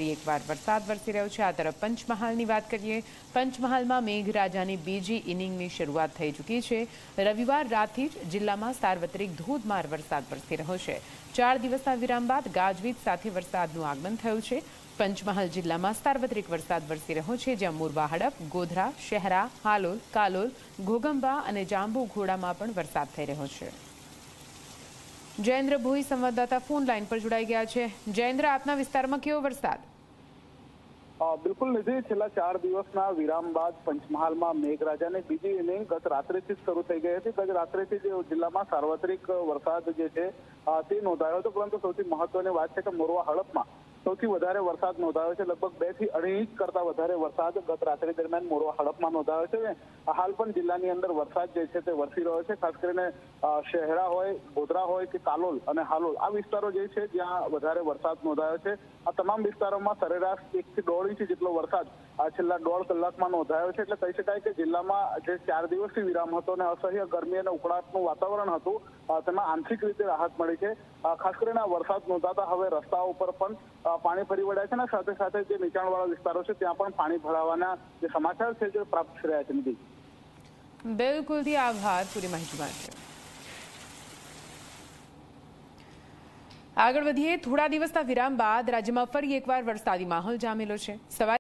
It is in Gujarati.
એકવાર વરસાદ વરસી રહ્યો છે। આ તરફ પંચમહાલની વાત કરીએ। પંચમહાલમાં મેઘરાજાની બીજી ઇનિંગની શરૂઆત થઈ ચૂકી છે। રવિવાર રાતથી જ જિલ્લામાં સાર્વત્રિક ધોધમાર વરસાદ વરસી રહ્યો છે। 4 દિવસના વિરામ બાદ ગાજવીજ સાથે વરસાદનું આગમન થયું છે। પંચમહાલ જિલ્લામાં સાર્વત્રિક વરસાદ વરસી રહ્યો છે, જ્યાં મોરવા હડપ, ગોધરા, શહેરા, હાલોલ, કાલોલ, ઘોગંબા અને જાંબુઘોડામાં પણ વરસાદ થઈ રહ્યો છે। જયેન્દ્ર ભોઈ સંવાદદાતા ફોન લાઈન પર જોડાઈ ગયા છે। જયેન્દ્ર, આપના વિસ્તારમાં કેવો વરસાદ? બિલકુલ નિધિ, છેલ્લા 4 દિવસના વિરામ બાદ પંચમહાલમાં મેઘરાજાની બીજી ઇનિંગ ગત રાત્રેથી જ શરૂ થઈ ગઈ હતી। ગત રાત્રેથી જ જિલ્લામાં સાર્વત્રિક વરસાદ જે છે તે નોંધાયો હતો, પરંતુ સૌથી મહત્વની વાત છે કે મોરવા હડપમાં સૌથી વધારે વરસાદ નોંધાયો છે। લગભગ 2 થી 2.5 ઇંચ કરતા વધારે વરસાદ ગત રાત્રિ દરમિયાન મોરવા હડપમાં નોંધાયો છે। હાલ પણ જિલ્લાની અંદર વરસાદ જે છે તે વરસી રહ્યો છે। ખાસ કરીને શહેરા હોય, ગોધરા હોય કે કાલોલ અને હાલોલ, આ વિસ્તારો જે છે જ્યાં વધારે વરસાદ નોંધાયો છે। આ તમામ વિસ્તારોમાં સરેરાશ 1 થી 1.5 ઇંચ જેટલો વરસાદ છેલ્લા 1.5 કલાકમાં નોંધાયો છે। એટલે કહી શકાય કે જિલ્લામાં જે 4 દિવસથી વિરામ હતો અને અસહ્ય ગરમી અને ઉકળાટનું વાતાવરણ હતું, તેમાં આંશિક રીતે રાહત મળી છે। ખાસ કરીને વરસાદ નોંધાતા હવે રસ્તાઓ ઉપર પણ પાણી ફરી વળ્યા છે અને સાથે સાથે જે નીચાણવાળા વિસ્તારો છે ત્યાં પણ પાણી ભરાવાના જે સમાચાર છે જે પ્રાપ્ત થઈ રહ્યા છે। બિલકુલથી આભાર પૂરી માહિતી માટે। આગળ વધીએ। થોડા દિવસના વિરામ બાદ રાજ્યમાં ફરી એકવાર વરસાદી માહોલ જામેલો છે। સવારે